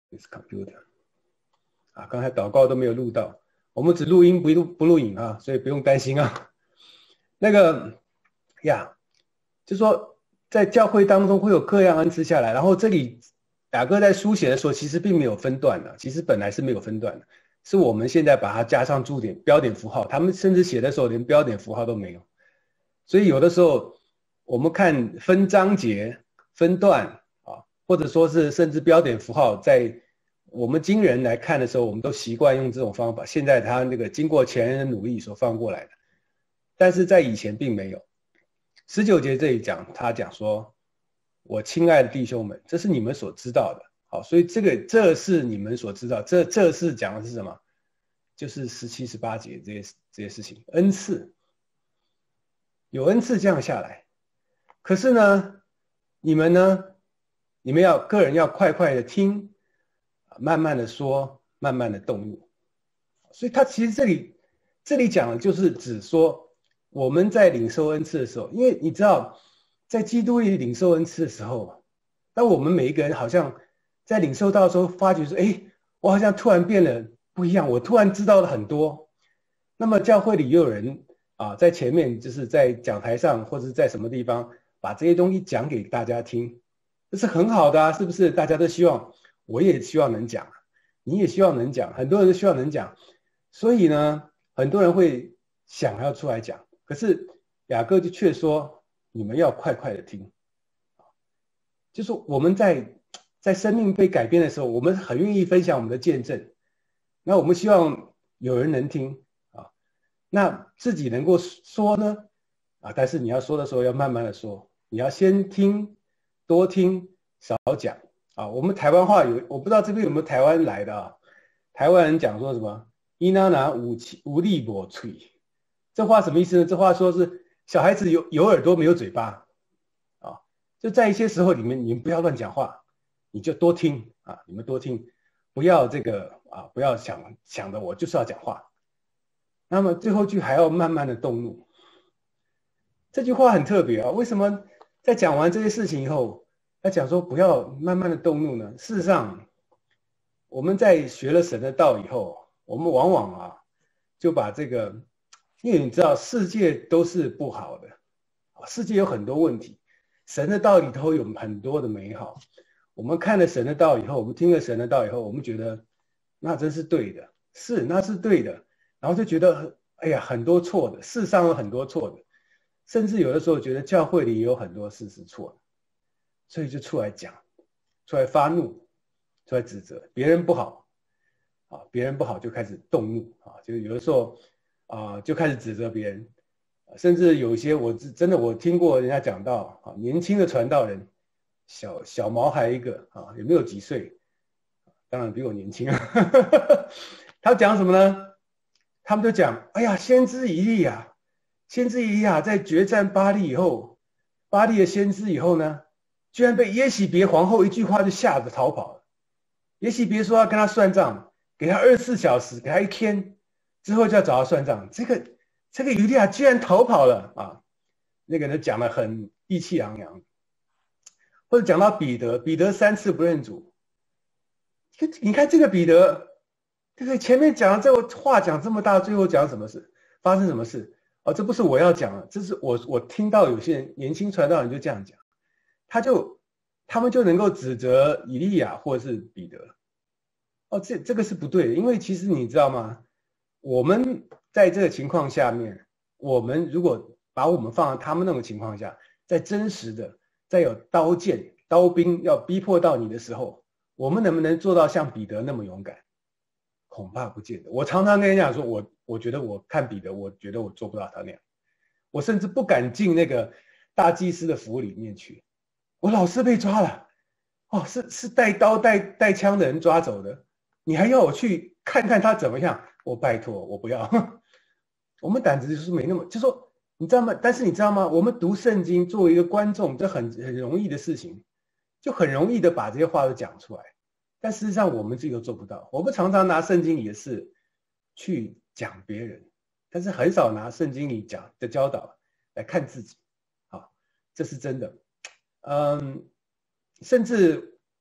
This computer 啊，刚才祷告都没有录到，我们只录音不录影啊，所以不用担心啊。那个呀，就说在教会当中会有各样恩赐下来，然后这里雅各在书写的时候，其实并没有分段的，其实本来是没有分段的，是我们现在把它加上注点、标点符号，他们甚至写的时候连标点符号都没有，所以有的时候我们看分章节、分段啊，或者说是甚至标点符号，在我们今人来看的时候，我们都习惯用这种方法。现在他那个经过前人的努力所放过来的，但是在以前并没有。19节这里讲，他讲说：“我亲爱的弟兄们，这是你们所知道的。”好，所以这是你们所知道，这是讲的是什么？就是17、18节这些事情，恩赐有恩赐降下来，可是呢，你们呢，你们要个人要快快的听，慢慢的说，慢慢的动怒。所以他其实这里讲的就是指说，我们在领受恩赐的时候，因为你知道，在基督里领受恩赐的时候，当我们每一个人好像在领受到的时候，发觉说，哎，我好像突然变得不一样，我突然知道了很多。那么教会里又有人啊，在前面就是在讲台上或者在什么地方把这些东西讲给大家听，这是很好的啊，是不是？大家都希望，我也希望能讲，你也希望能讲，很多人都希望能讲。所以呢，很多人会想要出来讲，可是雅各就却说：你们要快快的听。就是我们在生命被改变的时候，我们很愿意分享我们的见证，那我们希望有人能听啊，那自己能够说呢啊，但是你要说的时候要慢慢的说，你要先听，多听，少讲啊。我们台湾话有，我不知道这边有没有台湾来的啊，台湾人讲说什么？伊那拿无力薄吹，这话什么意思呢？这话说是小孩子有耳朵没有嘴巴啊，就在一些时候里面，你们不要乱讲话，你就多听啊，你们多听，不要这个啊，不要想着我就是要讲话。那么最后句还要慢慢的动怒，这句话很特别啊，为什么在讲完这些事情以后，要讲说不要慢慢的动怒呢？事实上，我们在学了神的道以后，我们往往啊就把这个，因为你知道世界都是不好的，世界有很多问题，神的道里头有很多的美好。我们看了神的道以后，我们听了神的道以后，我们觉得那真是对的，那是对的，然后就觉得哎呀很多错的，世上有很多错的，甚至有的时候觉得教会里也有很多事是错的，所以就出来讲，出来发怒，出来指责别人不好啊，别人不好就开始动怒啊，就有的时候啊就开始指责别人，甚至有一些真的我听过人家讲到啊，年轻的传道人，小毛孩一个啊，也没有几岁，当然比我年轻啊，他讲什么呢？他们就讲，哎呀，先知以利亚，先知以利亚在决战巴利以后，巴利的先知以后呢，居然被耶洗别皇后一句话就吓得逃跑了。耶洗别说要跟他算账，给他24小时，给他一天之后就要找他算账。这个以利亚居然逃跑了啊！那个人讲的很意气昂扬，或者讲到彼得，彼得3次不认主，你看这个彼得，对不对？前面讲的这个话讲这么大，最后讲什么事？发生什么事？哦，这不是我要讲的，这是我听到有些人年轻传道人就这样讲，他们就能够指责以利亚或者是彼得。哦，这个是不对的，因为其实你知道吗？我们在这个情况下面，我们如果把我们放在他们那种情况下，在真实的，在有刀剑、刀兵要逼迫到你的时候，我们能不能做到像彼得那么勇敢？恐怕不见得。我常常跟人讲说，我觉得我看彼得，我觉得我做不到他那样，我甚至不敢进那个大祭司的府里面去。我老是被抓了，哦，是带刀带枪的人抓走的。你还要我去看看他怎么样？我拜托，我不要。我们胆子就是没那么，就说你知道吗？但是你知道吗？我们读圣经作为一个观众，这很容易的事情，就很容易的把这些话都讲出来。但事实上我们自己都做不到。我们常常拿圣经里的事去讲别人，但是很少拿圣经里讲的教导来看自己。好，这是真的。甚至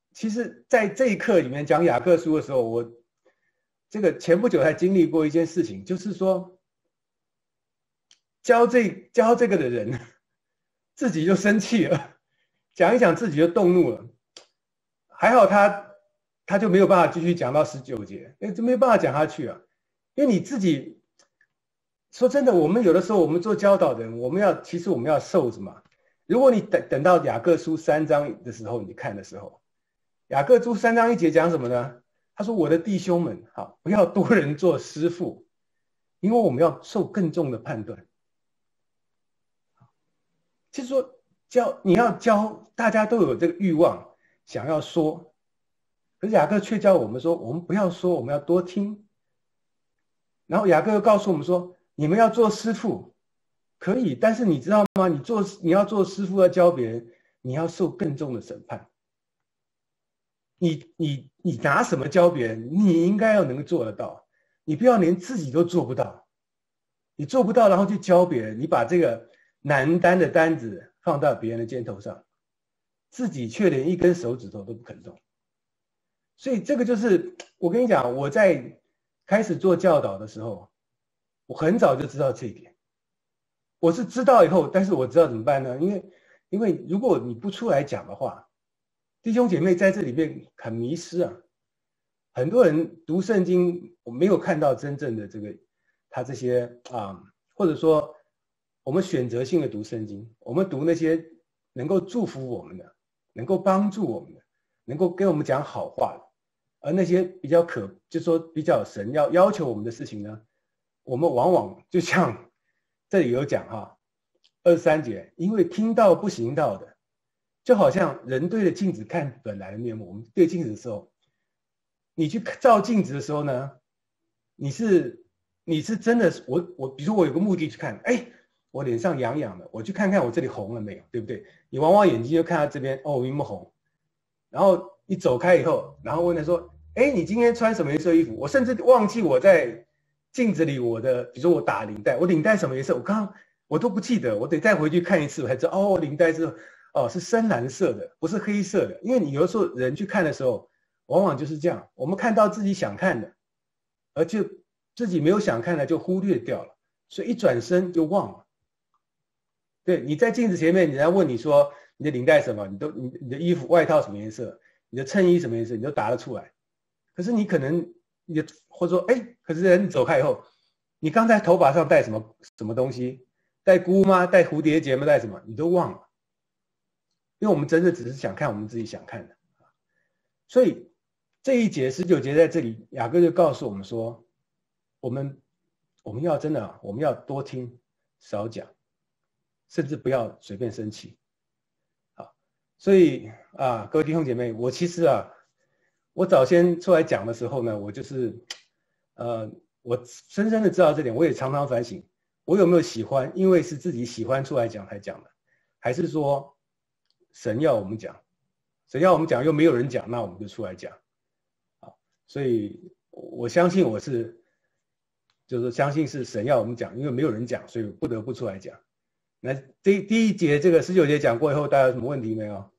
其实在这一课里面讲雅各书的时候，我这个前不久还经历过一件事情，就是说教这个的人自己就生气了，讲一讲自己就动怒了。还好他就没有办法继续讲到19节，就没有办法讲下去啊。因为你自己说真的，我们有的时候我们做教导的人，其实我们要受什么？如果你等到雅各书3章的时候，你看的时候，雅各书3章1节讲什么呢？他说：“我的弟兄们，好，不要多人做师傅，因为我们要受更重的判断。”就是说你要教，大家都有这个欲望，想要说，可是雅各却教我们说，我们不要说，我们要多听。然后雅各又告诉我们说，你们要做师傅，可以，但是你知道吗？你要做师傅，要教别人，你要受更重的审判。你拿什么教别人？你应该要能做得到，你不要连自己都做不到。你做不到，然后去教别人，你把这个难担的担子放到别人的肩头上，自己却连一根手指头都不肯动。所以这个就是我跟你讲，我在开始做教导的时候，我很早就知道这一点。我是知道以后，但是我知道怎么办呢？因为如果你不出来讲的话，弟兄姐妹在这里面很迷失啊。很多人读圣经，我没有看到真正的他这些或者说我们选择性的读圣经，我们读那些能够祝福我们的，能够帮助我们的，能够跟我们讲好话的，而那些就是说比较神要求我们的事情呢，我们往往就像这里有讲23节，因为听到不行道的，就好像人对着镜子看本来的面目。我们对镜子的时候，你去照镜子的时候呢，你是真的，比如说我有个目的去看，我脸上痒痒的，我去看看我这里红了没有，对不对？你往往眼睛就看到这边，我有没有红？然后你走开以后，然后问他说，你今天穿什么颜色衣服？我甚至忘记我在镜子里比如说我打领带，我领带什么颜色？我都不记得，我得再回去看一次，我才知道领带是深蓝色的，不是黑色的。因为你有的时候人去看的时候，往往就是这样，我们看到自己想看的，而就自己没有想看的就忽略掉了，所以一转身就忘了。对，你在镜子前面，人家问你说你的领带什么，你的衣服外套什么颜色，你的衬衣什么颜色，你都答得出来。可是你可能或者说可是人走开以后，你刚才头发上戴什么东西？戴箍吗？戴蝴蝶结吗？戴什么？你都忘了。因为我们真的只是想看我们自己想看的。所以这一节19节在这里，雅各就告诉我们说，我们要真的我们要多听少讲，甚至不要随便生气。好，所以各位弟兄姐妹，我其实我早先出来讲的时候呢，我就是我深深的知道这点，我也常常反省，我有没有喜欢，因为是自己喜欢出来讲才讲的，还是说神要我们讲，神要我们讲又没有人讲，那我们就出来讲。所以我相信就是相信是神要我们讲，因为没有人讲，所以不得不出来讲。那第一节这个19节讲过以后，大家有什么问题没有？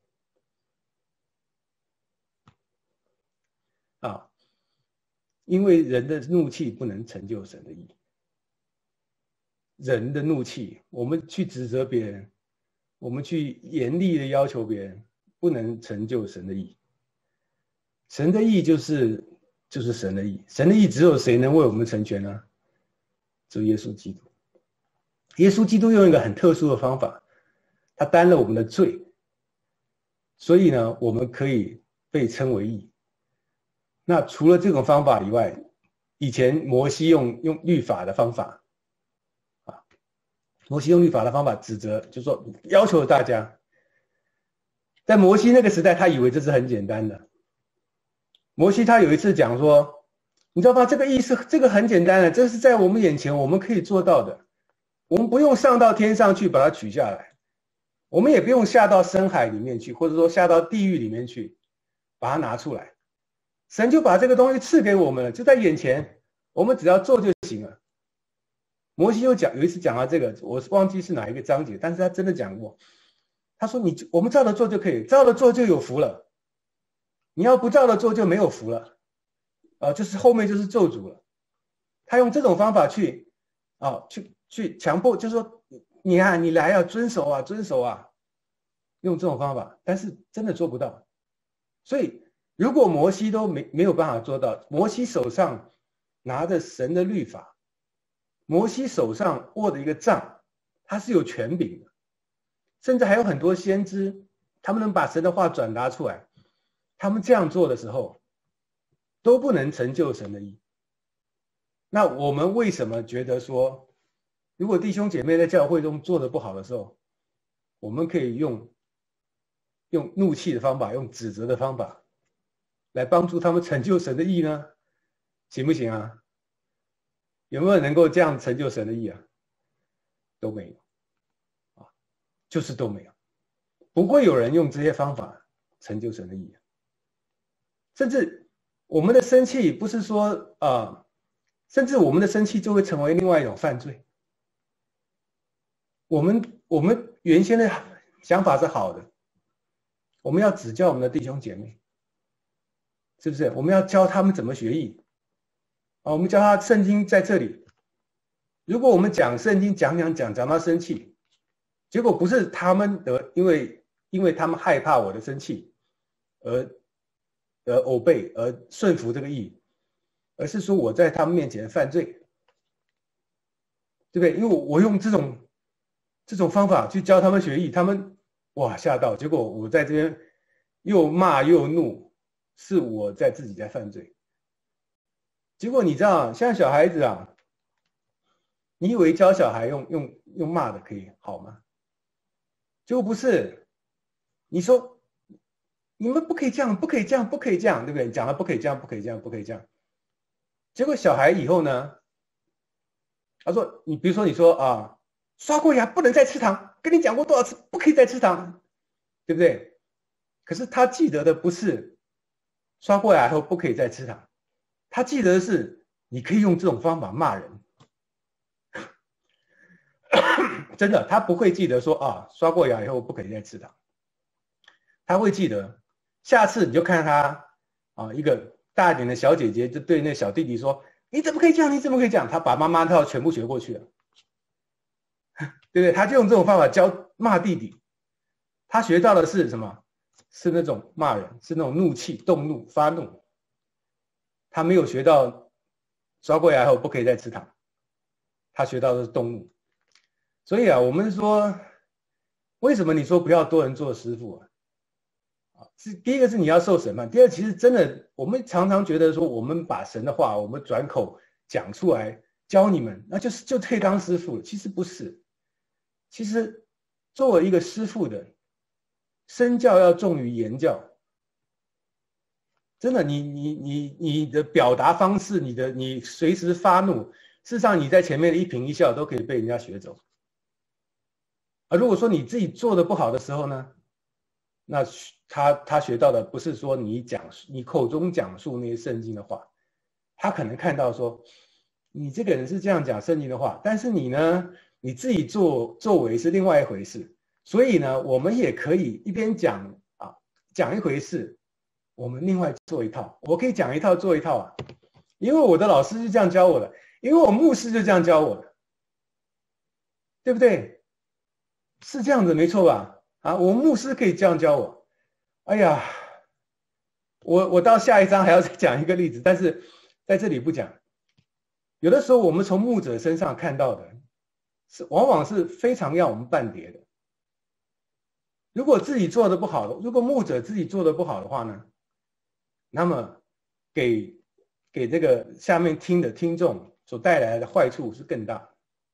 因为人的怒气不能成就神的义。人的怒气，我们去指责别人，我们去严厉的要求别人，不能成就神的义。神的义就是神的义，神的义只有谁能为我们成全呢？只有耶稣基督。耶稣基督用一个很特殊的方法，他担了我们的罪，所以呢，我们可以被称为义。那除了这种方法以外，以前摩西用律法的方法，摩西用律法的方法指责，就是说要求大家，在摩西那个时代，他以为这是很简单的。摩西他有一次讲说，你知道吗？这个义是这个很简单的，这是在我们眼前我们可以做到的，我们不用上到天上去把它取下来，我们也不用下到深海里面去，或者说下到地狱里面去把它拿出来，神就把这个东西赐给我们了，就在眼前，我们只要做就行了。摩西有一次讲到这个，我忘记是哪一个章节，但是他真的讲过，他说我们照着做就可以，照着做就有福了。 你要不照着做就没有福了，就是后面就是咒诅了。他用这种方法去去强迫，就是说你来要遵守啊，遵守啊，用这种方法，但是真的做不到。所以如果摩西都没有办法做到，摩西手上拿着神的律法，摩西手上握着一个杖，他是有权柄的，甚至还有很多先知，他们能把神的话转达出来，他们这样做的时候，都不能成就神的意。那我们为什么觉得说，如果弟兄姐妹在教会中做的不好的时候，我们可以用怒气的方法，用指责的方法，来帮助他们成就神的意呢？行不行啊？有没有人能够这样成就神的意啊？都没有，就是都没有，不会有人用这些方法成就神的意。甚至我们的生气不是说甚至我们的生气就会成为另外一种犯罪。我们原先的想法是好的，我们要指教我们的弟兄姐妹，是不是？我们要教他们怎么学艺我们教他圣经在这里。如果我们讲圣经讲到生气，结果不是他们因为他们害怕我的生气而obey而顺服这个意，而是说我在他们面前犯罪，对不对？因为我用这种方法去教他们学艺，他们哇吓到，结果我在这边又骂又怒，是我自己在犯罪。结果你知道，像小孩子你以为教小孩用骂的可以好吗？结果不是，你说你们不可以这样，不可以这样，不可以这样，对不对？你讲了不可以这样，不可以这样，不可以这样。结果小孩以后呢，他说比如说你说刷过牙不能再吃糖，跟你讲过多少次不可以再吃糖，对不对？可是他记得的不是刷过牙后不可以再吃糖，他记得的是你可以用这种方法骂人。真的，他不会记得说刷过牙以后不可以再吃糖，他会记得下次你就看他一个大一点的小姐姐就对那小弟弟说：“你怎么可以这样？你怎么可以这样？”他把妈妈套全部学过去了，对不对？他就用这种方法教骂弟弟，他学到的是什么？是那种骂人，是那种怒气、动怒、发怒。他没有学到刷过牙后不可以再吃糖，他学到的是动怒。所以我们说，为什么你说不要多人做师父第一个是你要受审判，第二其实真的，我们常常觉得说，我们把神的话我们转口讲出来教你们，那就可以当师父了。其实不是，其实作为一个师父的，身教要重于言教。真的，你的表达方式，你随时发怒，事实上你在前面的一颦一笑都可以被人家学走。如果说你自己做的不好的时候呢，那他学到的不是说你口中讲述那些圣经的话，他可能看到说你这个人是这样讲圣经的话，但是你呢，你自己作为是另外一回事。所以呢，我们也可以一边讲一回事，我们另外做一套。我可以讲一套做一套因为我的老师是这样教我的，因为我牧师就这样教我的，对不对？是这样子没错吧？我牧师可以这样教我。哎呀，我到下一章还要再讲一个例子，但是在这里不讲。有的时候我们从牧者身上看到的往往是非常让我们半跌的。如果自己做的不好，如果牧者自己做的不好的话呢，那么给这个下面听的听众所带来的坏处是更大。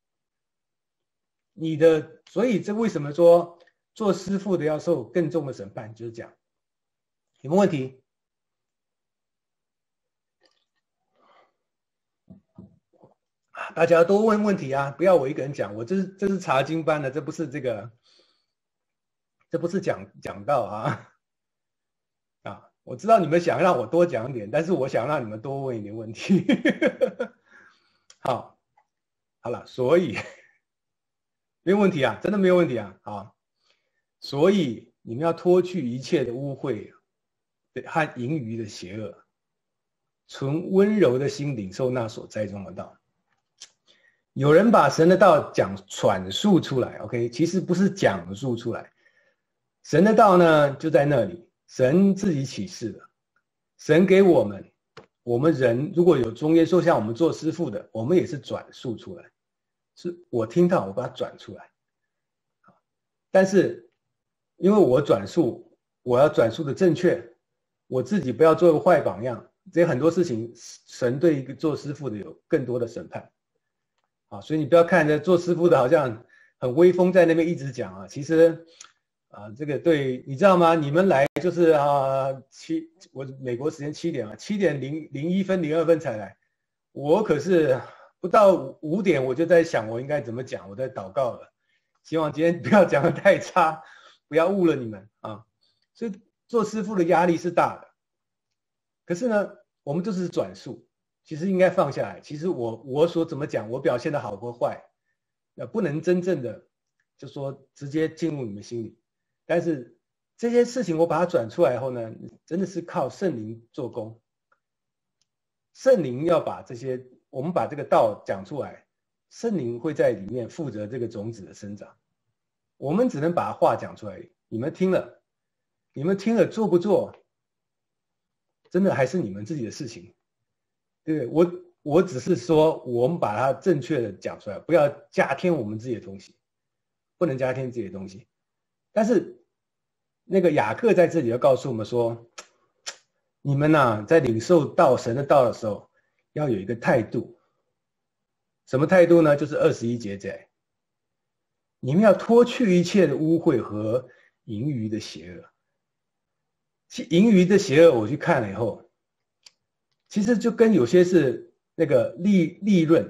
所以这为什么说做师父的要受更重的审判，就是这样。有没有问题？大家多问问题不要我一个人讲。我这是查经班的，这不是讲道我知道你们想让我多讲点，但是我想让你们多问一点问题。好了，所以没有问题真的没有问题好，所以你们要脱去一切的污秽， 和盈余的邪恶，存温柔的心领受那所栽种的道。有人把神的道阐述出来 ，OK， 其实不是讲述出来，神的道呢就在那里，神自己启示的，神给我们人如果有中间说像我们做师父的，我们也是转述出来，是我听到我把它转出来，但是因为我转述，我要转述的正确，我自己不要做个坏榜样，这些很多事情神对一个做师父的有更多的审判。所以你不要看着做师傅的好像很威风，在那边一直讲啊，其实这个对，你知道吗？你们来就是我美国时间7点7点01分02分才来，我可是不到5点我就在想我应该怎么讲，我在祷告了，希望今天不要讲得太差，不要误了你们啊。所以做师傅的压力是大的，可是呢，我们就是转述。其实应该放下来。其实我所怎么讲，我表现的好或坏，不能真正的就说直接进入你们心里。但是这些事情我把它转出来后呢，真的是靠圣灵做工。圣灵要把这些，我们把这个道讲出来，圣灵会在里面负责这个种子的生长。我们只能把话讲出来，你们听了做不做，真的还是你们自己的事情。对，我只是说，我们把它正确的讲出来，不要加添我们自己的东西，不能加添自己的东西。但是那个雅各在这里要告诉我们说，你们在领受到神的道的时候，要有一个态度。什么态度呢？就是21节在，你们要脱去一切的污秽和盈余的邪恶。盈余的邪恶，我去看了以后。其实就跟有些是那个利润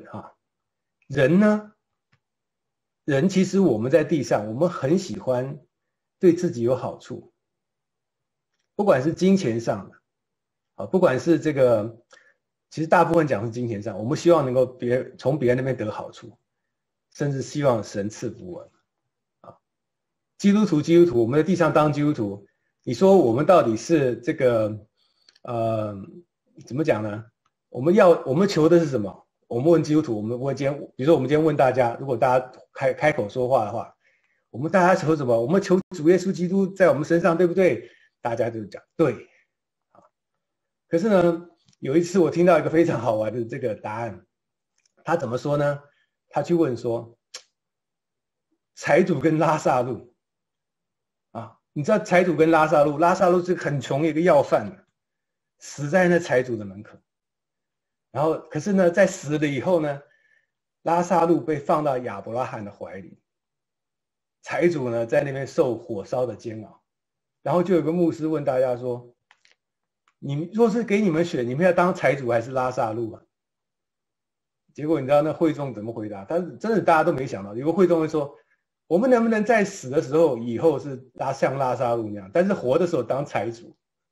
人其实我们在地上，我们很喜欢对自己有好处，不管是金钱上的，不管是这个，其实大部分讲是金钱上，我们希望能够从别人那边得好处，甚至希望神赐福我们基督徒，我们在地上当基督徒，你说我们到底是这个怎么讲呢？我们求的是什么？我们问基督徒，比如说我们今天问大家，如果大家开口说话的话，大家求什么？我们求主耶稣基督在我们身上，对不对？大家就讲对。可是呢，有一次我听到一个非常好玩的这个答案，他怎么说呢？他去问说，财主跟拉撒路你知道财主跟拉撒路是很穷的一个要饭死在那财主的门口，然后可是呢，在死了以后呢，拉撒路被放到亚伯拉罕的怀里，财主呢在那边受火烧的煎熬，然后就有个牧师问大家说：“你们若是给你们选，你们要当财主还是拉撒路啊？”结果你知道那会众怎么回答？但是真的大家都没想到，有个会众会说：“我们能不能在死的时候以后是像拉撒路那样，但是活的时候当财主？”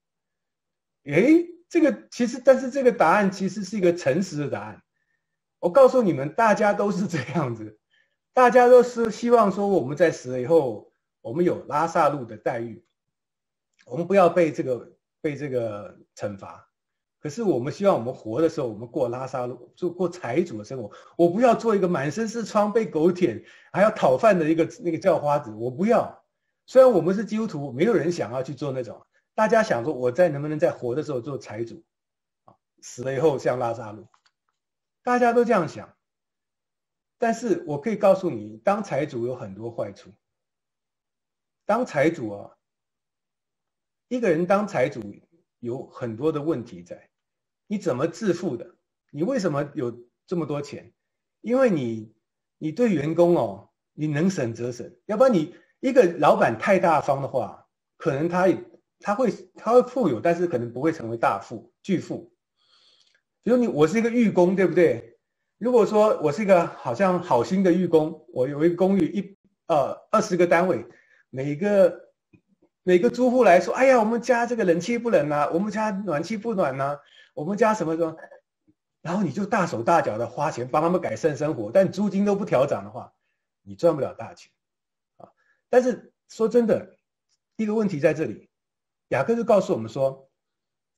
这个其实，但是这个答案其实是一个诚实的答案。我告诉你们，大家都是这样子，大家都是希望说我们在死了以后，我们有拉撒路的待遇，我们不要被这个惩罚。可是我们希望我们活的时候，我们过拉撒路，过财主的生活。我不要做一个满身是疮、被狗舔还要讨饭的那个叫花子，我不要。虽然我们是基督徒，没有人想要去做那种。大家想说，我能不能在活的时候做财主，死了以后像拉撒路，大家都这样想。但是我可以告诉你，当财主有很多坏处。当财主一个人当财主有很多的问题在。你怎么致富的？你为什么有这么多钱？因为你对员工你能省则省，要不然你一个老板太大方的话，可能他会富有，但是可能不会成为巨富。比如我是一个寓工，对不对？如果说我是一个好像好心的寓工，我有一个公寓20个单位，每个租户来说，哎呀，我们家这个冷气不冷啊，我们家暖气不暖啊，我们家什么什么，然后你就大手大脚的花钱帮他们改善生活，但租金都不调涨的话，你赚不了大钱但是说真的，一个问题在这里。雅各就告诉我们说，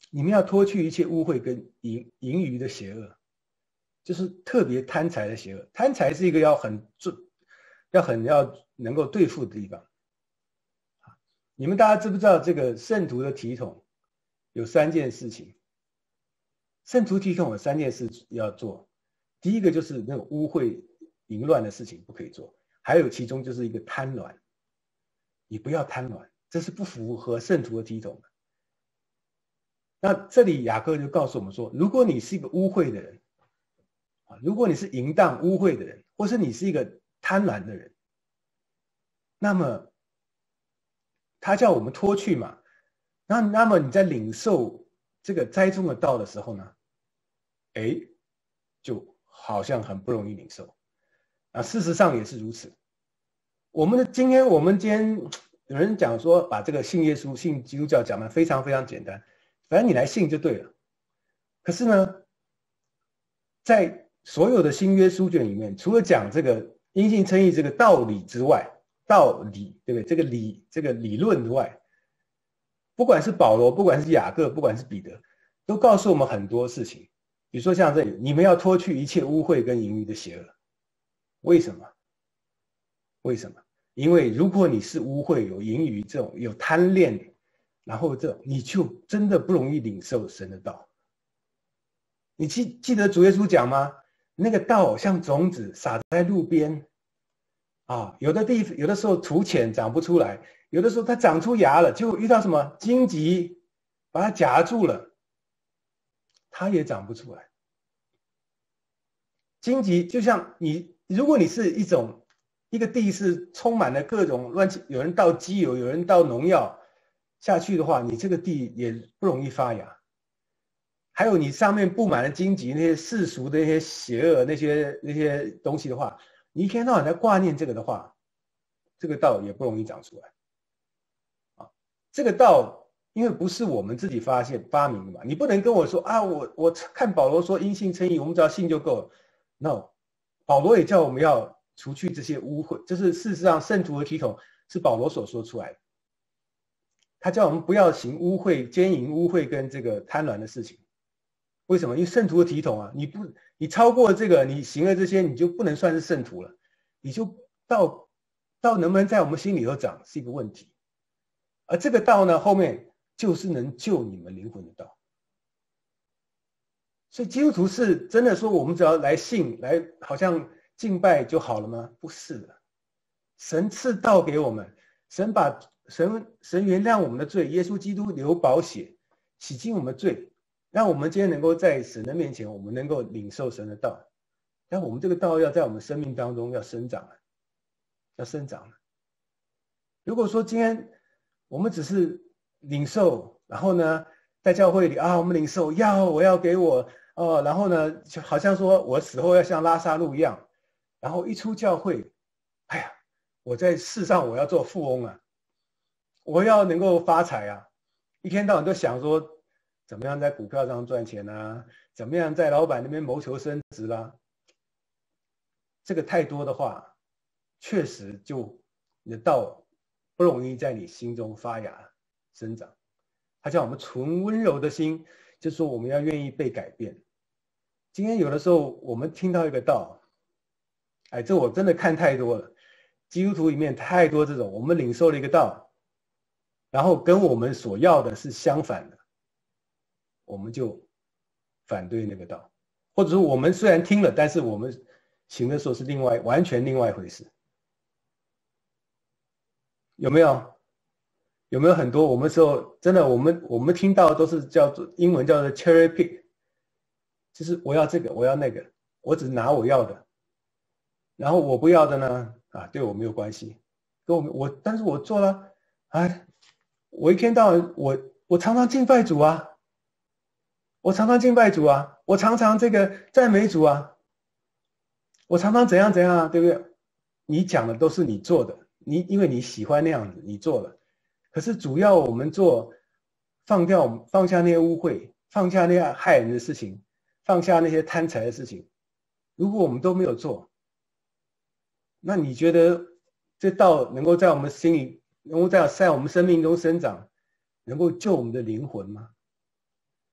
你们要脱去一切污秽跟盈余的邪恶，就是特别贪财的邪恶。贪财是一个要能够对付的地方。你们大家知不知道这个圣徒的体统有3件事情？圣徒体统有3件事要做。第一个就是那种污秽淫乱的事情不可以做，还有其中就是一个贪婪，你不要贪婪，这是不符合圣徒的体统的。那这里雅各就告诉我们说，如果你是一个污秽的人，如果你是淫荡污秽的人，或是你是一个贪婪的人，那么他叫我们脱去嘛，那么你在领受这个栽种的道的时候呢，就好像很不容易领受。事实上也是如此。今天有人讲说，把这个信耶稣、信基督教讲得非常非常简单，反正你来信就对了。可是呢，在所有的新约书卷里面，除了讲这个因信称义这个道理之外，道理对不对？这个理论之外，不管是保罗，不管是雅各，不管是彼得，都告诉我们很多事情。比如说像这里，你们要脱去一切污秽跟淫余的邪恶。为什么？为什么？因为如果你是污秽、有淫余这种有贪恋，然后你就真的不容易领受神的道。你记得主耶稣讲吗？那个道像种子撒在路边，有的时候土浅长不出来，有的时候它长出芽了，就遇到什么荆棘把它夹住了，它也长不出来。荆棘就像如果你是一个地是充满了各种有人倒机油，有人倒农药下去的话，你这个地也不容易发芽。还有你上面布满了荆棘，那些世俗的那些邪恶那些东西的话，你一天到晚在挂念这个的话，这个道也不容易长出来。这个道因为不是我们自己发明的嘛，你不能跟我说我看保罗说因信称义，我们只要信就够了。No， 保罗也叫我们要除去这些污秽，就是事实上圣徒的体统是保罗所说出来的。他叫我们不要行污秽、奸淫、污秽跟这个贪婪的事情。为什么？因为圣徒的体统你超过这个，你行了这些，你就不能算是圣徒了，你就道能不能在我们心里头长是一个问题。而这个道呢，后面就是能救你们灵魂的道。所以基督徒是真的说我们只要来信来好像敬拜就好了吗？不是的，神赐道给我们，神原谅我们的罪，耶稣基督流宝血洗净我们的罪，让我们今天能够在神的面前，我们能够领受神的道。但我们这个道要在我们生命当中要生长，要生长。如果说今天我们只是领受，然后呢在教会里我们领受我要给我然后呢就好像说我死后要像拉撒路一样，然后一出教会，我在世上我要做富翁啊，我要能够发财啊，一天到晚都想说怎么样在股票上赚钱啊，怎么样在老板那边谋求升职啦。这个太多的话，确实就你的道不容易在你心中发芽生长。他叫我们存温柔的心，就是说我们要愿意被改变。今天有的时候我们听到一个道，这我真的看太多了，基督徒里面太多这种，我们领受了一个道，然后跟我们所要的是相反的，我们就反对那个道，或者说我们虽然听了，但是我们行的时候是完全另外一回事。有没有很多我们说真的，我们听到都是英文叫做 cherry pick， 就是我要这个，我要那个，我只拿我要的，然后我不要的呢对我没有关系，但是我做了我一天到晚我常常敬拜主啊，我常常敬拜主啊，我常常这个赞美主啊，我常常怎样怎样啊，对不对？你讲的都是你做的，因为你喜欢那样子，你做了。可是主要我们放下那些污秽，放下那些害人的事情，放下那些贪财的事情。如果我们都没有做，那你觉得这道能够在我们心里，能够在我们生命中生长，能够救我们的灵魂吗？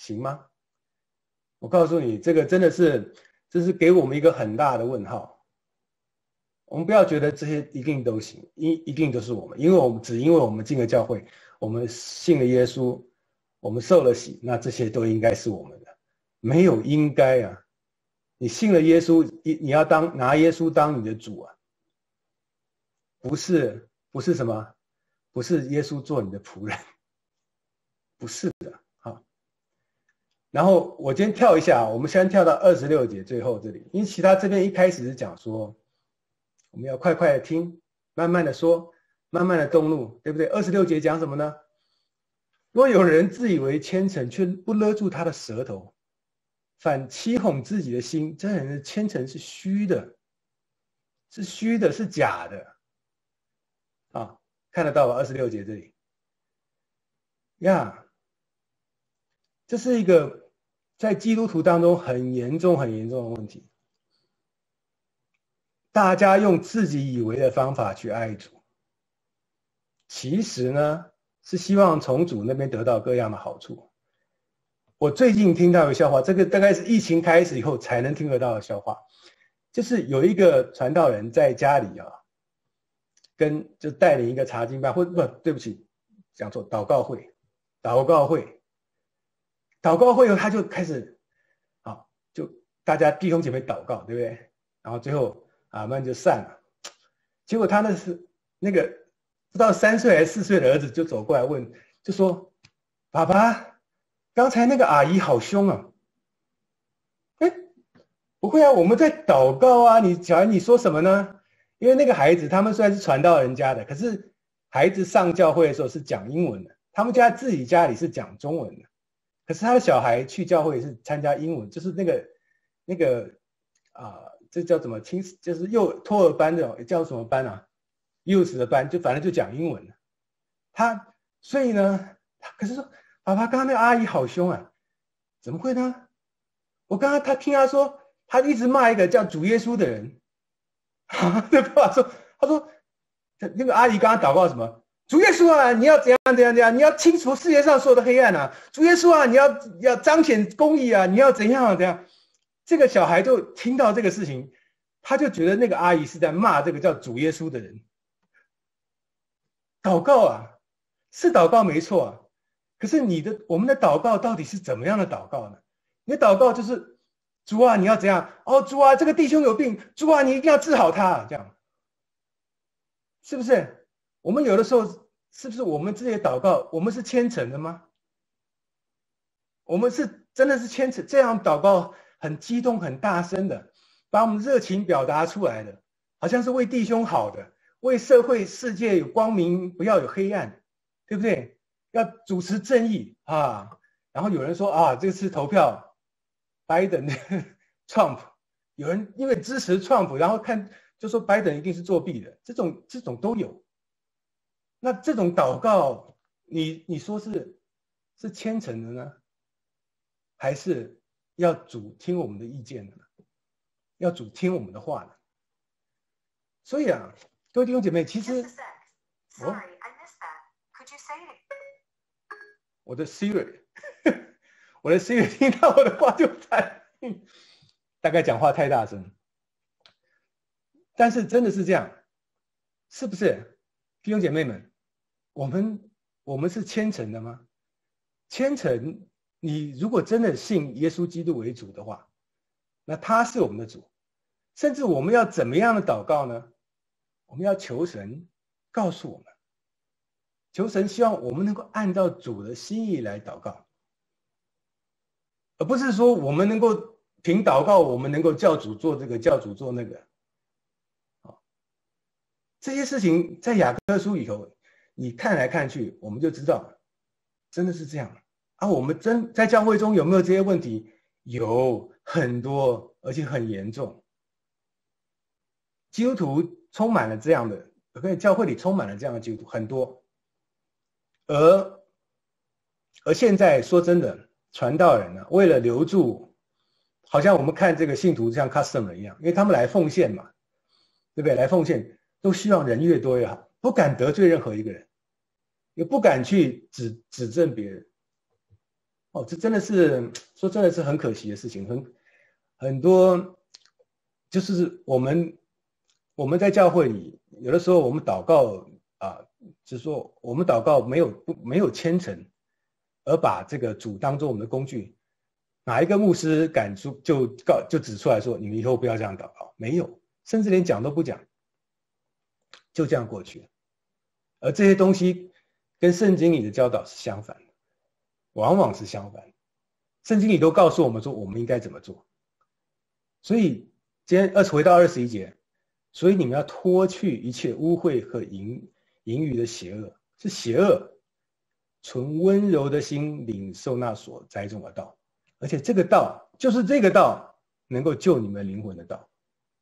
行吗？我告诉你，这个真的是，这是给我们一个很大的问号。我们不要觉得这些一定都行，一定都是我们，因为我们进了教会，我们信了耶稣，我们受了洗，那这些都应该是我们的，没有应该啊。你信了耶稣，你要拿耶稣当你的主啊，不是什么，不是耶稣做你的仆人，不是的。好，然后我今天跳一下，我们先跳到26节最后这里，因为其他这边一开始是讲说，我们要快快的听，慢慢的说，慢慢的动怒，对不对？26节讲什么呢？若有人自以为虔诚，却不勒住他的舌头，反欺哄自己的心，这人的虔诚是虚的，是虚的，是假的。啊，看得到吧？26节这里，呀，这是一个在基督徒当中很严重、很严重的问题。大家用自己以为的方法去爱主，其实呢是希望从主那边得到各样的好处。我最近听到一个笑话，这个大概是疫情开始以后才能听得到的笑话，就是有一个传道人在家里啊，就带领一个查经班，或不对不起，讲错，祷告会后他就开始啊，就大家弟兄姐妹祷告，对不对？然后最后慢慢就散了。结果他那个不到3岁还是4岁的儿子就走过来问，就说：“爸爸，刚才那个阿姨好凶啊！”哎，不会啊，我们在祷告啊，小孩你说什么呢？因为那个孩子他们虽然是传道人家的，可是孩子上教会的时候是讲英文的，他们自己家里是讲中文的，可是他的小孩去教会是参加英文，就是那个这叫怎么听，就是托儿班这种，叫什么班啊 ？youth 的班，就反正就讲英文的。所以呢，可是说爸爸刚刚那个阿姨好凶啊，怎么会呢？我刚刚他听他说，他一直骂一个叫主耶稣的人。对爸爸说，他说那个阿姨刚刚祷告什么？主耶稣啊，你要怎样，你要清除世界上所有的黑暗啊！主耶稣啊，你要彰显公义啊！你要怎样？这个小孩就听到这个事情，他就觉得那个阿姨是在骂这个叫主耶稣的人。祷告啊，是祷告没错啊，可是我们的祷告到底是怎么样的祷告呢？你的祷告就是主啊，你要怎样？哦，主啊，这个弟兄有病，主啊，你一定要治好他，这样是不是？我们有的时候是不是我们这些祷告，我们是虔诚的吗？我们是真的是虔诚，这样祷告很激动、很大声的，把我们热情表达出来的，好像是为弟兄好的，为社会世界有光明，不要有黑暗，对不对？要主持正义啊！然后有人说啊，这次投票拜登Trump， 有人因为支持 Trump， 然后就说拜登一定是作弊的，这种都有。那这种祷告，你说是虔诚的呢，还是要主听我们的意见的呢？要主听我们的话呢？所以啊，各位弟兄姐妹，其实我的 Siri 我的 Siri 听到我的话就反应，大概讲话太大声。但是真的是这样，是不是？弟兄姐妹们，我们是虔诚的吗？虔诚，你如果真的信耶稣基督为主的话，那他是我们的主。甚至我们要怎么样的祷告呢？我们要求神告诉我们，求神希望我们能够按照主的心意来祷告，而不是说我们能够凭祷告，我们能够叫主做这个，叫主做那个。这些事情在雅各书里头，你看来看去，我们就知道，真的是这样啊。我们在教会中有没有这些问题？有很多，而且很严重。基督徒充满了这样的，教会里充满了这样的基督徒很多。而现在说真的，传道人呢，为了留住，好像我们看这个信徒像 customer 一样，因为他们来奉献嘛，对不对？来奉献都希望人越多越好，不敢得罪任何一个人，也不敢去指正别人。 哦，这真的是说真的是很可惜的事情，很多就是我们在教会里，有的时候我们祷告就是说我们祷告没有虔诚，而把这个主当做我们的工具，哪一个牧师敢就指出来说你们以后不要这样祷告？没有，甚至连讲都不讲，就这样过去了。而这些东西跟圣经里的教导是相反的，往往是相反的。圣经里都告诉我们说我们应该怎么做。所以今天回到21节，所以你们要脱去一切污秽和淫语的邪恶，是邪恶，存温柔的心领受那所栽种的道，而且这个道就是这个道能够救你们灵魂的道。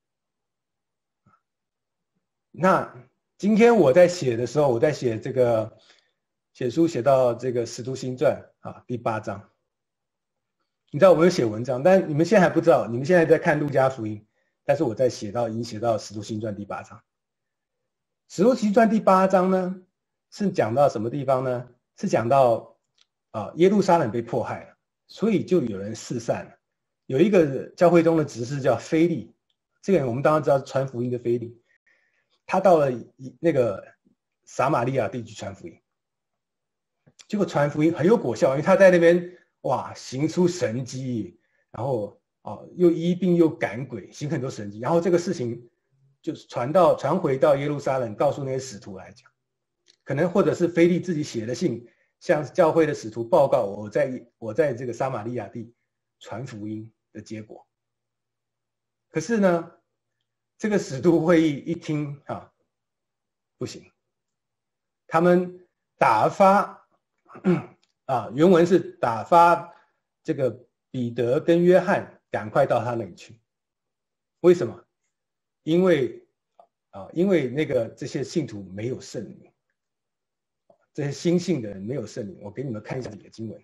那今天我在写的时候，我在写这个写书写到这个使徒行传第8章，你知道我有写文章，但你们现在还不知道，你们现在在看路加福音，但是我在已经写到使徒行传第8章。使徒行传第8章呢，是讲到什么地方呢？是讲到耶路撒冷被迫害了，所以就有人四散了。有一个教会中的执事叫腓利，这个人我们当然知道传福音的腓利，他到了那个撒玛利亚地区传福音，结果传福音很有果效，因为他在那边行出神迹，然后又医病又赶鬼，行很多神迹，然后这个事情就是传回到耶路撒冷，告诉那些使徒来讲，可能或者是腓利自己写的信，向教会的使徒报告我在这个撒玛利亚地传福音的结果。可是呢，这个使徒会议一听不行，他们打发原文是打发这个彼得跟约翰赶快到他那里去。为什么？因为那个这些信徒没有圣灵，这些新信的人没有圣灵。我给你们看一下这个经文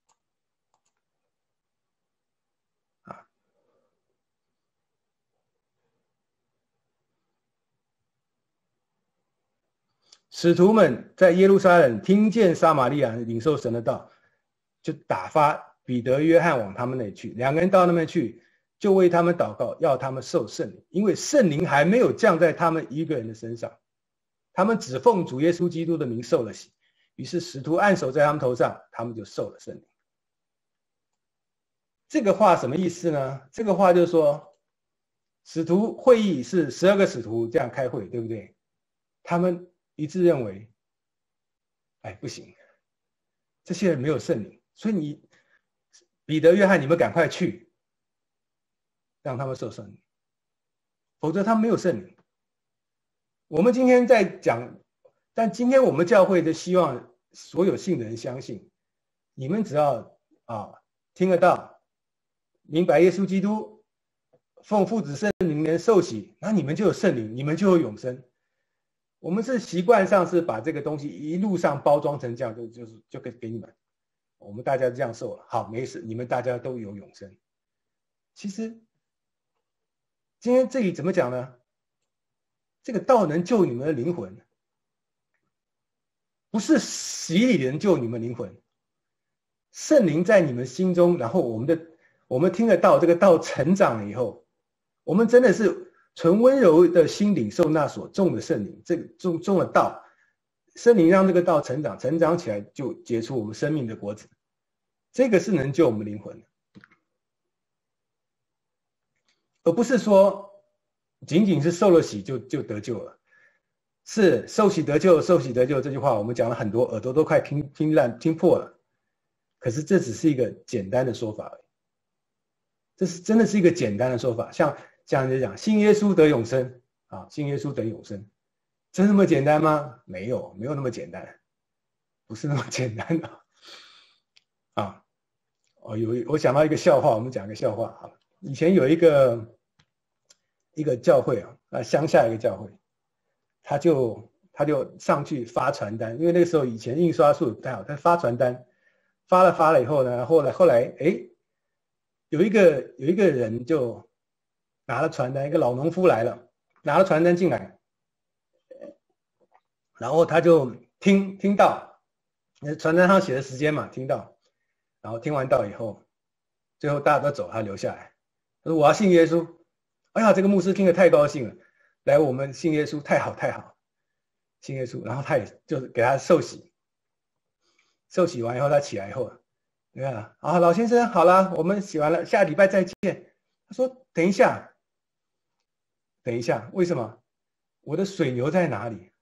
使徒们在耶路撒冷听见撒玛利亚人领受神的道，就打发彼得、约翰往他们那里去。两个人到那边去，就为他们祷告，要他们受圣灵，因为圣灵还没有降在他们一个人的身上。他们只奉主耶稣基督的名受了洗。于是使徒按手在他们头上，他们就受了圣灵。这个话什么意思呢？这个话就是说，使徒会议是12个使徒这样开会，对不对？他们一致认为，不行，这些人没有圣灵，所以彼得、约翰，你们赶快去，让他们受圣灵，否则他们没有圣灵。我们今天在讲，但今天我们教会的希望所有信的人相信，你们只要听得到，明白耶稣基督，奉父子圣灵人受洗，那你们就有圣灵，你们就有永生。我们是习惯上是把这个东西一路上包装成这样，就给你们，我们大家这样受了，好，没事，你们大家都有永生。其实今天这里怎么讲呢？这个道能救你们的灵魂，不是洗礼能救你们灵魂，圣灵在你们心中，然后我们听得到这个道成长了以后，我们真的是纯温柔的心领受那所种的圣灵，这个种了道，圣灵让这个道成长起来，就结出我们生命的果子，这个是能救我们灵魂的，而不是说仅仅是受了洗就得救了。是受洗得救，受洗得救这句话我们讲了很多，耳朵都快听破了。可是这只是一个简单的说法而已，这是真的是一个简单的说法。像这样就讲，信耶稣得永生信耶稣得永生，真那么简单吗？没有那么简单，不是那么简单的我想到一个笑话，我们讲一个笑话好了。以前有一个教会乡下一个教会。他就上去发传单，因为那个时候以前印刷术也不太好，他发传单，发了以后呢，后来有一个人就拿了传单，一个老农夫来了，拿了传单进来，然后他就听到传单上写的时间嘛，听到， 然后听完道以后，最后大家都走，他留下来。他说我要信耶稣。哎呀，这个牧师听得太高兴了，来我们信耶稣，太好太好，信耶稣。然后他也就是给他受洗，受洗完以后他起来以后，对啊，啊老先生好了，我们洗完了，下礼拜再见。他说等一下，等一下，为什么？我的水牛在哪里？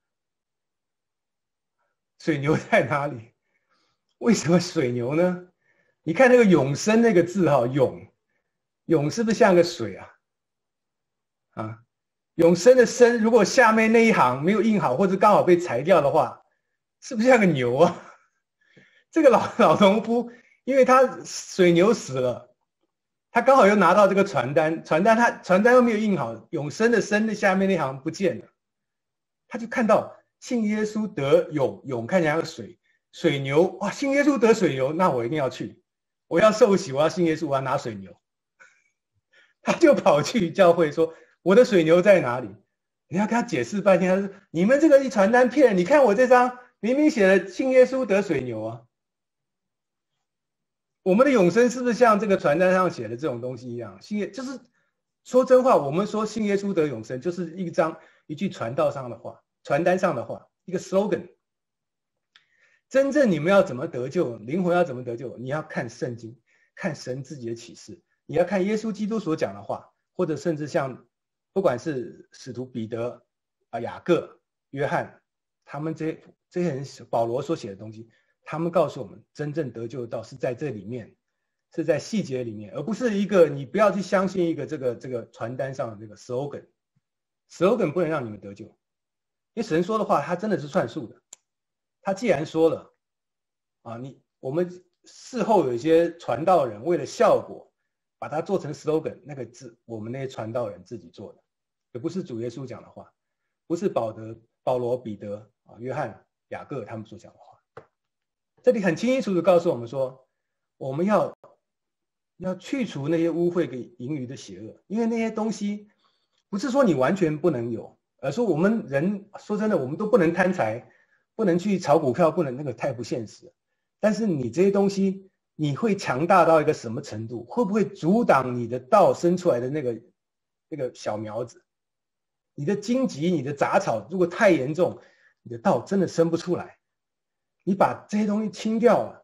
水牛在哪里？为什么水牛呢？你看那个永生那个字哈，永是不是像个水啊？啊，永生的生，如果下面那一行没有印好，或者刚好被裁掉的话，是不是像个牛啊？这个老农夫，因为他水牛死了，他刚好又拿到这个传单，传单又没有印好，永生的生的下面那行不见了，他就看到信耶稣得永看起来像个水牛，哇，信耶稣得水牛，那我一定要去，我要受洗，我要信耶稣，我要拿水牛，他就跑去教会说我的水牛在哪里？你要跟他解释半天，他说你们这个一传单骗人，你看我这张明明写了信耶稣得水牛啊。我们的永生是不是像这个传单上写的这种东西一样？就是说真话，我们说信耶稣得永生，就是一句传道上的话，传单上的话，一个 slogan。真正你们要怎么得救，灵魂要怎么得救，你要看圣经，看神自己的启示，你要看耶稣基督所讲的话，或者甚至像不管是使徒彼得啊、雅各、约翰，他们这些人，保罗所写的东西。他们告诉我们，真正得救的道是在这里面，是在细节里面，而不是一个你不要去相信一个这个传单上的这个 slogan 不能让你们得救，因为神说的话，他真的是算数的。他既然说了，啊，我们事后有一些传道人为了效果，把它做成 slogan， 那个字我们那些传道人自己做的，也不是主耶稣讲的话，不是保罗、彼得啊、约翰、雅各他们所讲的话。这里很清清楚楚告诉我们说，我们要去除那些污秽跟盈余的邪恶，因为那些东西不是说你完全不能有，而说我们人说真的，我们都不能贪财，不能去炒股票，不能那个太不现实。但是你这些东西，你会强大到一个什么程度？会不会阻挡你的道生出来的那个小苗子？你的荆棘、你的杂草，如果太严重，你的道真的生不出来。你把这些东西清掉了，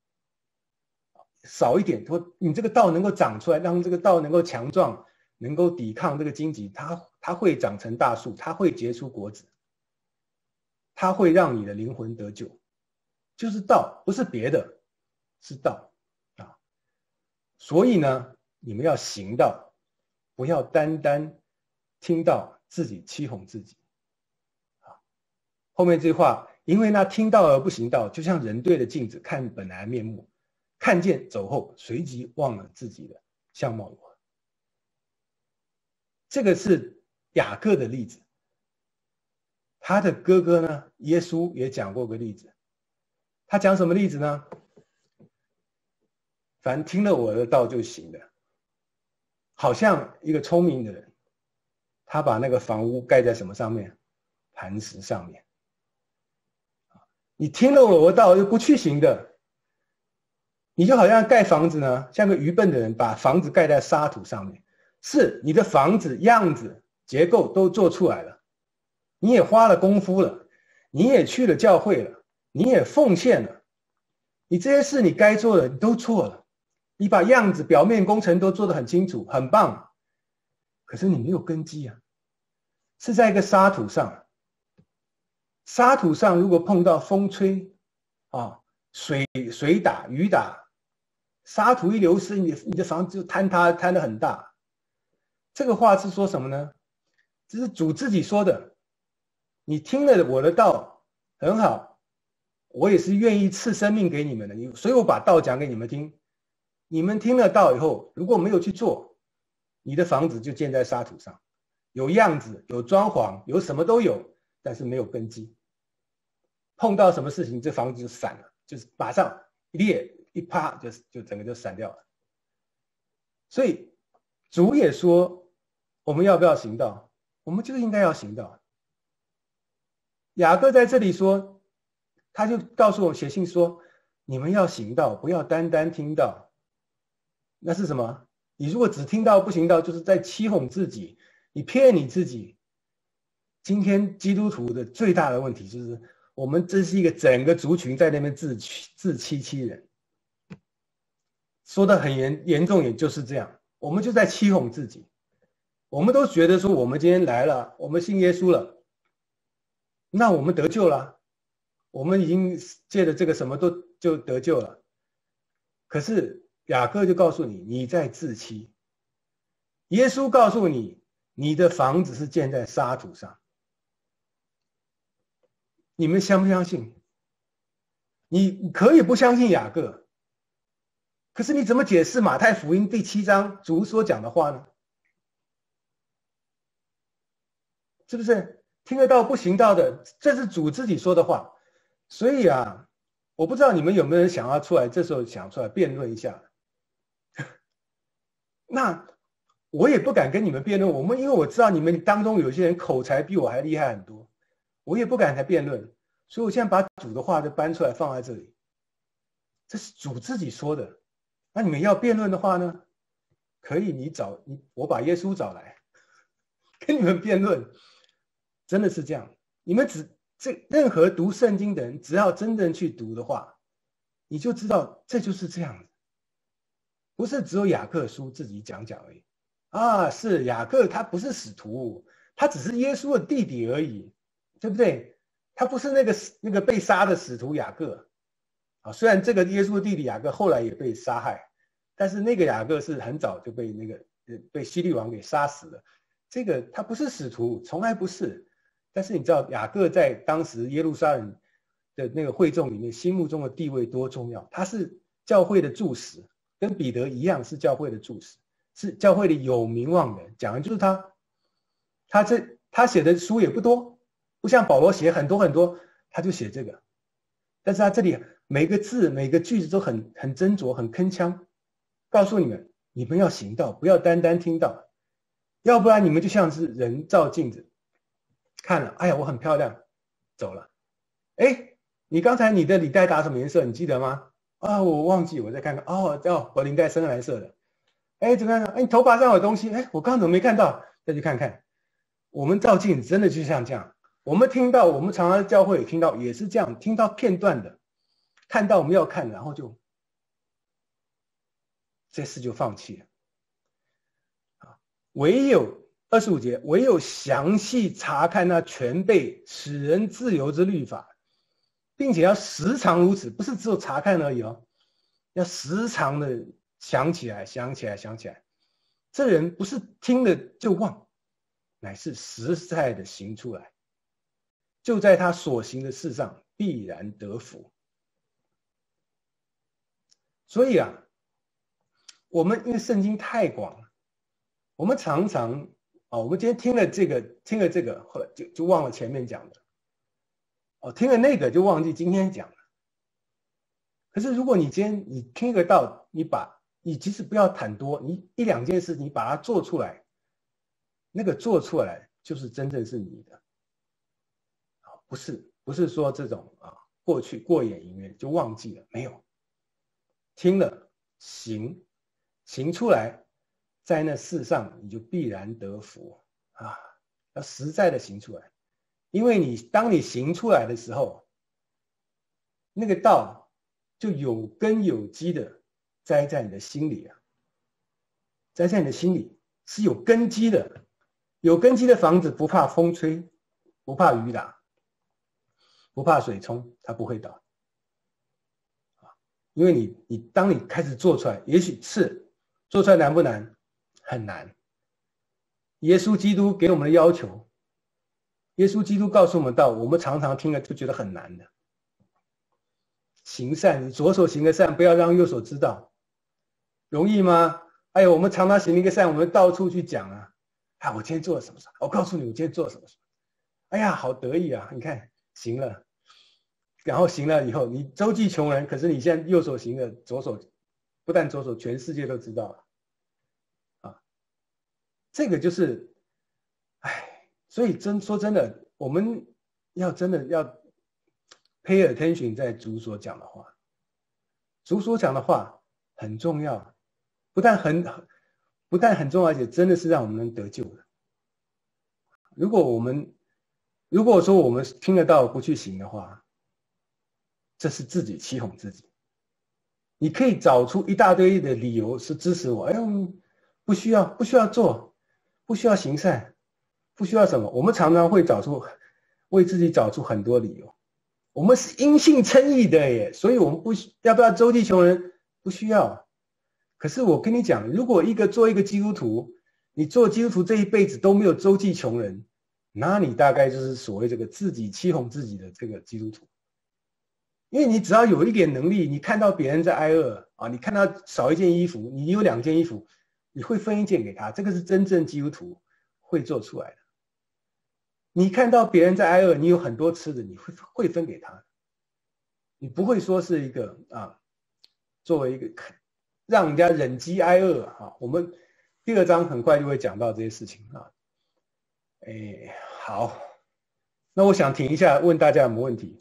少一点，你这个道能够长出来，让这个道能够强壮，能够抵抗这个荆棘，它会长成大树，它会结出果子，它会让你的灵魂得救，就是道，不是别的，是道啊。所以呢，你们要行道，不要单单听到自己欺哄自己啊。后面这句话。因为那听道而不行道，就像人对着镜子看本来面目，看见走后，随即忘了自己的相貌如何。这个是雅各的例子，他的哥哥呢，耶稣也讲过个例子。他讲什么例子呢？凡听了我的道就行的，好像一个聪明的人，他把那个房屋盖在什么上面？磐石上面。你听了我的道又不去行的，你就好像盖房子呢，像个愚笨的人把房子盖在沙土上面。是你的房子样子结构都做出来了，你也花了功夫了，你也去了教会了，你也奉献了，你这些事你该做的你都做了，你把样子表面工程都做得很清楚很棒，可是你没有根基啊，是在一个沙土上。沙土上如果碰到风吹啊，水打雨打，沙土一流失，你的房子就坍得很大。这个话是说什么呢？这是主自己说的。你听了我的道很好，我也是愿意赐生命给你们的，所以我把道讲给你们听。你们听了道以后，如果没有去做，你的房子就建在沙土上，有样子，有装潢，有什么都有，但是没有根基。碰到什么事情，这房子就散了，就是马上一裂一趴，就整个就散掉了。所以主也说，我们要不要行道？我们就应该要行道。雅各在这里说，他就告诉我写信说， 你们要行道，不要单单听到。那是什么？你如果只听到不行道，就是在欺哄自己，你骗你自己。今天基督徒的最大的问题就是，我们这是一个整个族群在那边自欺人，说的很严重，也就是这样，我们就在欺哄自己。我们都觉得说，我们今天来了，我们信耶稣了，那我们得救了，我们已经借着这个什么都就得救了。可是雅各就告诉你，你在自欺。耶稣告诉你，你的房子是建在沙土上。你们相不相信？你可以不相信雅各，可是你怎么解释马太福音第7章主所讲的话呢？是不是听得到不行道的？这是主自己说的话。所以啊，我不知道你们有没有人想要出来，这时候想出来辩论一下。那我也不敢跟你们辩论，因为我知道你们当中有些人口才比我还厉害很多，我也不敢来辩论。所以我现在把主的话就搬出来放在这里，这是主自己说的。那你们要辩论的话呢，可以我把耶稣找来跟你们辩论。真的是这样，你们任何读圣经的人，只要真正去读的话，你就知道这就是这样子，不是只有雅各书自己讲而已啊。是雅各他不是使徒，他只是耶稣的弟弟而已，对不对？他不是那个被杀的使徒雅各啊。虽然这个耶稣的弟弟雅各后来也被杀害，但是那个雅各是很早就被希律王给杀死了。这个他不是使徒，从来不是。但是你知道雅各在当时耶路撒冷的那个会众里面心目中的地位多重要？他是教会的柱石，跟彼得一样是教会的柱石，是教会的有名望人，讲的就是他。他写的书也不多，不像保罗写很多很多，他就写这个。但是他这里每个字每个句子都很斟酌，很铿锵，告诉你们，你们要行道，不要单单听到，要不然你们就像是人照镜子。看了，哎呀，我很漂亮，走了。哎，你刚才你的领带打什么颜色？你记得吗？啊，我忘记，我再看看。我领带深蓝色的。哎，怎么样？哎，你头发上有东西。哎，我刚刚怎么没看到？再去看看。我们照镜子真的就像这样。我们常常在教会听到也是这样，听到片段的，看到我们要看，然后就这事就放弃了。唯有25节，唯有详细查看那全备使人自由之律法，并且要时常如此，不是只有查看而已哦，要时常的想起来。这人不是听了就忘，乃是实在的行出来，就在他所行的事上必然得福。所以啊，我们因为圣经太广了，我们常常我们今天听了这个，后来就忘了前面讲的，听了那个就忘记今天讲的。可是如果你今天你听个道，你即使不要谈多，你1、2件事你把它做出来，那个做出来就是真正是你的，不是说这种过去过眼云烟就忘记了，没有，听了行出来，在那世上你就必然得福啊！要实在的行出来，因为当你行出来的时候，那个道就有根有基的栽在你的心里啊，栽在你的心里是有根基的，有根基的房子不怕风吹，不怕雨打，不怕水冲，它不会倒。因为当你开始做出来，也许是做出来难不难？很难。耶稣基督给我们的要求，耶稣基督告诉我们道，我们常常听了就觉得很难的。行善，你左手行个善，不要让右手知道，容易吗？哎呦，我们常常行一个善，我们到处去讲啊，我今天做了什么事？我告诉你，我今天做了什么事？哎呀，好得意啊！你看，行了。然后行了以后，你周济穷人，可是你现在右手行的，左手不但左手，全世界都知道了啊。这个就是，所以说真的，我们真的要 pay attention 在主所讲的话， 主所讲的话很重要，不但很重要，而且真的是让我们能得救的。如果说我们听得到不去行的话，这是自己欺哄自己。你可以找出一大堆的理由是支持我，哎呦，不需要做，不需要行善，不需要什么。我们常常会为自己找出很多理由。我们是因信称义的耶，所以我们要不要周济穷人？不需要。可是我跟你讲，如果做一个基督徒，你做基督徒这一辈子都没有周济穷人，那你大概就是所谓这个自己欺哄自己的这个基督徒。因为你只要有一点能力，你看到别人在挨饿啊，你看到少一件衣服，你有2件衣服，你会分1件给他，这个是真正基督徒会做出来的。你看到别人在挨饿，你有很多吃的，你会分给他，你不会说是一个作为一个让人家忍饥挨饿啊。我们第2章很快就会讲到这些事情啊。好，那我想停一下，问大家有没有问题？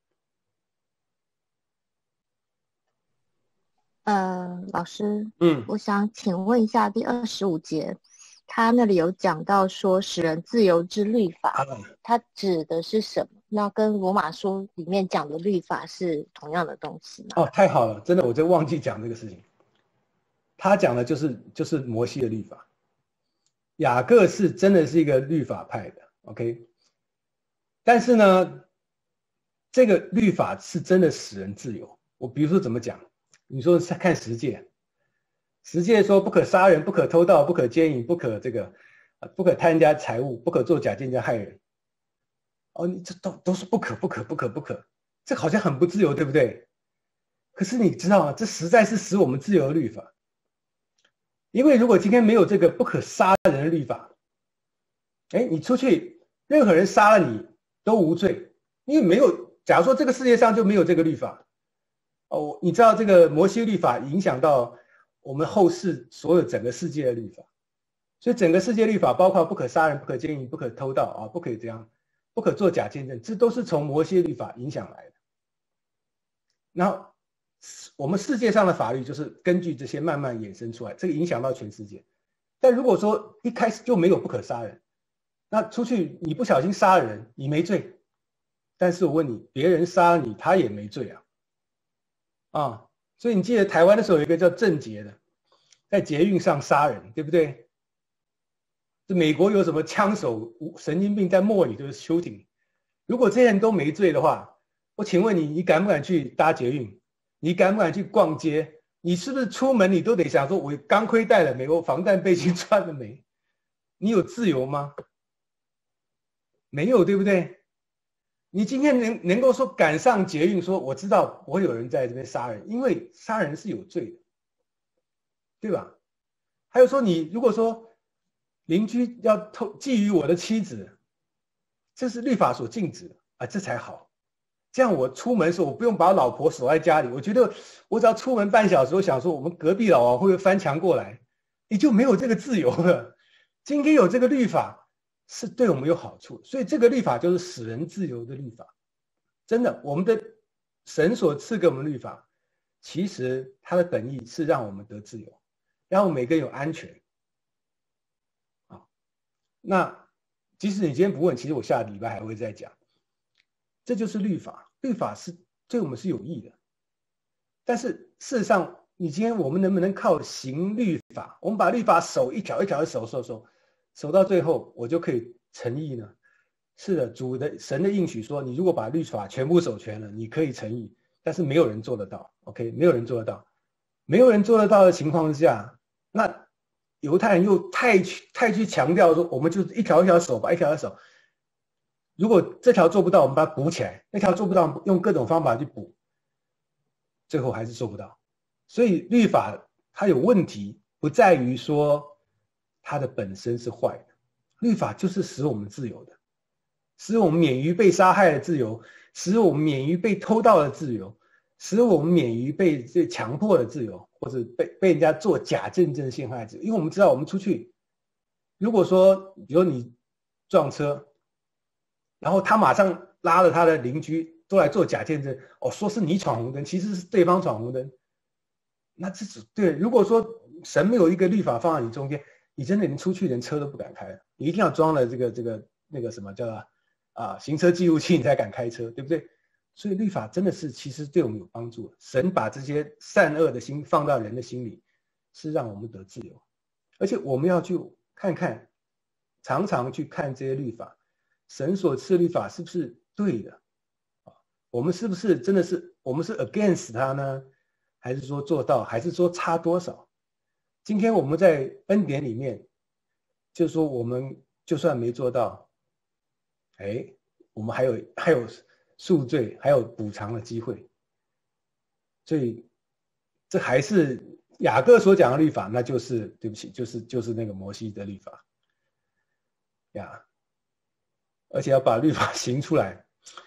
老师，我想请问一下第25节，他那里有讲到说使人自由之律法，它指的是什么？那跟罗马书里面讲的律法是同样的东西吗？ 哦，太好了，真的，我就忘记讲这个事情。他讲的就是摩西的律法，雅各是真的是一个律法派的 ，OK。但是呢，这个律法是真的使人自由。我比如说怎么讲？你说看10诫，10诫说不可杀人，不可偷盗，不可奸淫，不可不可贪人家财物，不可作假见人家害人。哦，你这都是不可，这好像很不自由，对不对？可是你知道吗？这实在是使我们自由的律法。因为如果今天没有这个不可杀人的律法，你出去任何人杀了你都无罪，因为没有。假如说这个世界上就没有这个律法，你知道这个摩西律法影响到我们后世所有整个世界的律法，所以整个世界律法包括不可杀人、不可奸淫、不可偷盗啊，不可以这样，不可作假见证，这都是从摩西律法影响来的。然后我们世界上的法律就是根据这些慢慢衍生出来，这个影响到全世界。但如果说一开始就没有不可杀人，那出去你不小心杀了人，你没罪。但是我问你，别人杀了你，他也没罪啊。所以你记得台湾的时候有一个叫郑捷的，在捷运上杀人，对不对？这美国有什么枪手、神经病在莫里就是 shooting。如果这些人都没罪的话，我请问你，你敢不敢去搭捷运？你敢不敢去逛街？你是不是出门你都得想说，我钢盔戴了没？我防弹背心穿了没？你有自由吗？没有，对不对？你今天能够说赶上捷运，说我知道不会有人在这边杀人，因为杀人是有罪的，对吧？还有说你如果说邻居要觊觎我的妻子，这是律法所禁止的啊，这才好。这样我出门的时候，我不用把老婆锁在家里。我觉得我只要出门半小时，我想说我们隔壁老王会不会翻墙过来，你就没有这个自由了。今天有这个律法是对我们有好处，所以这个律法就是使人自由的律法。真的，我们的神所赐给我们律法，其实它的本意是让我们得自由，让我们每个人有安全。那即使你今天不问，其实我下礼拜还会再讲。这就是律法，律法是对我们是有益的。但是事实上，你今天我们能不能靠行律法，我们把律法守一条一条的守到最后，我就可以成义呢？是的，神的应许说，你如果把律法全部守全了，你可以成义。但是没有人做得到 ，OK， 没有人做得到，没有人做得到的情况之下，那犹太人又太去强调说，我们就一条一条守吧，一条一条守。如果这条做不到，我们把它补起来；那条做不到，用各种方法去补，最后还是做不到。所以律法它有问题，不在于说它的本身是坏的，律法就是使我们自由的，使我们免于被杀害的自由，使我们免于被偷盗的自由，使我们免于被强迫的自由，或者被人家做假见证陷害自由。因为我们知道，我们出去，如果说比如你撞车，然后他马上拉了他的邻居都来做假见证，说是你闯红灯，其实是对方闯红灯， 那这是对。如果说神没有一个律法放在你中间，你真的连出去连车都不敢开了。你一定要装了那个什么叫行车记录器，你才敢开车，对不对？所以律法真的是其实对我们有帮助。神把这些善恶的心放到人的心里，是让我们得自由。而且我们要去看看，常常去看这些律法，神所赐的律法是不是对的？我们是不是真的是我们是 against 它呢？还是说做到？还是说差多少？今天我们在恩典里面，就是说我们就算没做到，我们还有赎罪，还有补偿的机会。所以这还是雅各所讲的律法，那就是对不起，就是那个摩西的律法呀，而且要把律法行出来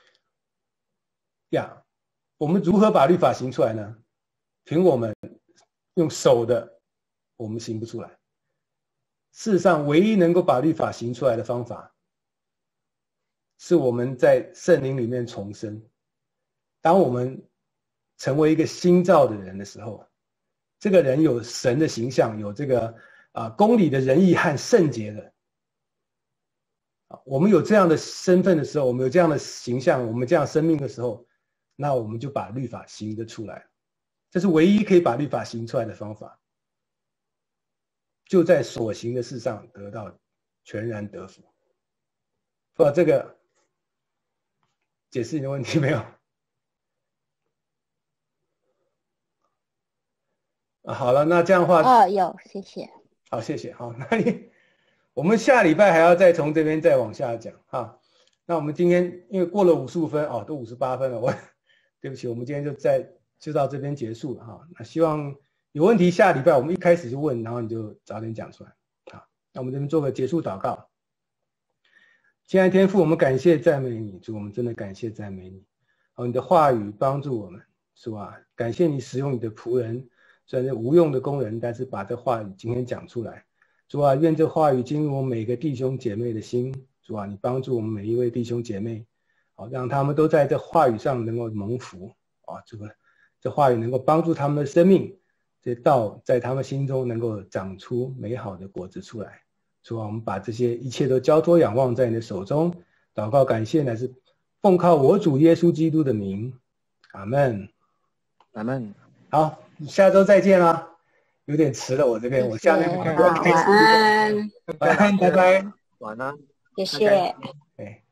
呀。我们如何把律法行出来呢？凭我们用手的，我们行不出来。事实上，唯一能够把律法行出来的方法，是我们在圣灵里面重生。当我们成为一个新造的人的时候，这个人有神的形象，有这个公理的仁义和圣洁的。我们有这样的身份的时候，我们有这样的形象，我们这样生命的时候，那我们就把律法行得出来。这是唯一可以把律法行出来的方法。就在所行的事上得到全然得福。这个解释你的问题没有？好了，那这样的话， 有，谢谢。 好，谢谢。好，那我们下礼拜还要再从这边再往下讲哈。那我们今天因为过了55分哦，都58分了，对不起，我们今天就到这边结束了哈。那希望有问题下礼拜我们一开始就问，然后你就早点讲出来。好，那我们这边做个结束祷告。亲爱的天父，我们感谢赞美你，主，我们真的感谢赞美你。你的话语帮助我们，主啊，感谢你使用你的仆人，虽然是无用的工人，但是把这话语今天讲出来。主啊，愿这话语进入我们每个弟兄姐妹的心。主啊，你帮助我们每一位弟兄姐妹，让他们都在这话语上能够蒙福。这话语能够帮助他们的生命，这道在他们心中能够长出美好的果子出来。主啊，我们把这些一切都交托仰望在你的手中，祷告感谢乃是奉靠我主耶稣基督的名，阿们， 阿们。 好，下周再见啦。有点迟了，我这边我下面晚安， 晚安，拜拜， 晚安， 谢谢。 哎。